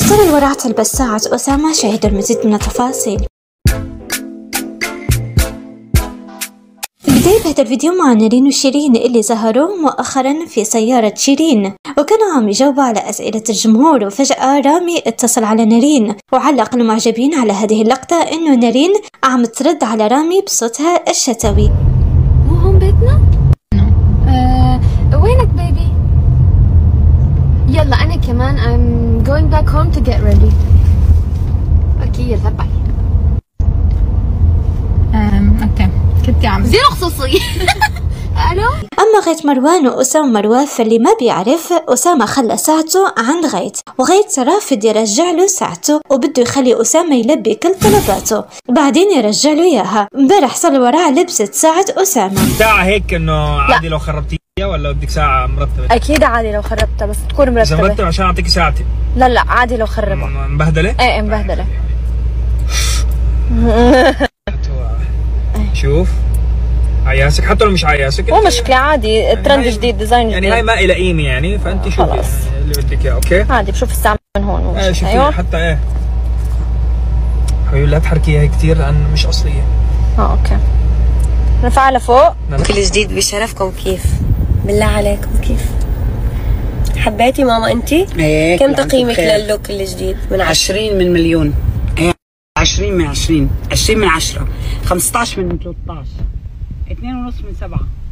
صار الوراء تلبس ساعة أسامة، شاهدوا المزيد من التفاصيل. بداية بهذا الفيديو مع نارين وشيرين اللي ظهروا مؤخرا في سيارة شيرين، وكانوا عم يجاوبوا على أسئلة الجمهور، وفجأة رامي اتصل على نارين وعلق المعجبين على هذه اللقطة إنه نارين عم ترد على رامي بصوتها الشتوي. مو هون بيتنا؟ وينك بيبي؟ يلا أنا كمان I'm going back home to get ready. أوكي يلا باي. اوكي كنتي عم زين خصوصية. الو. اما غيث مروان واسامه مروان، فاللي ما بيعرف اسامه خلى ساعته عند غيث، وغيث رافض يرجع له ساعته وبده يخلي اسامه يلبي كل طلباته، بعدين يرجع له اياها. امبارح صار وراء لبست ساعه اسامه. ساعه هيك انه عادي لو خربتيها ولا بدك ساعه مرتبه؟ اكيد عادي لو خربتها، بس تكون مرتبه. اذا مرتبه عشان اعطيكي ساعتي. لا عادي لو خربها. مبهدله؟ ايه مبهدله. شوف عياسك حتى لو مش عياسك مو مشكلة عادي، ترند جديد، ديزاين جديد، يعني هاي ما إلها قيمة يعني، فأنت شوفي خلاص اللي بدك إياه. أوكي عادي بشوف الساعة من هون. شوفي أيوة. حتى إيه حبيبي لا تحركيها كثير لأن مش أصلية. أوكي نرفعها لفوق. كل جديد بشرفكم. كيف بالله عليكم كيف حبيتي ماما انتي؟ ايه. كم تقييمك لللوك الجديد من 20 من مليون. ايه 20 من 20، 20 من 10، 15 من 13، 2.5 من 7.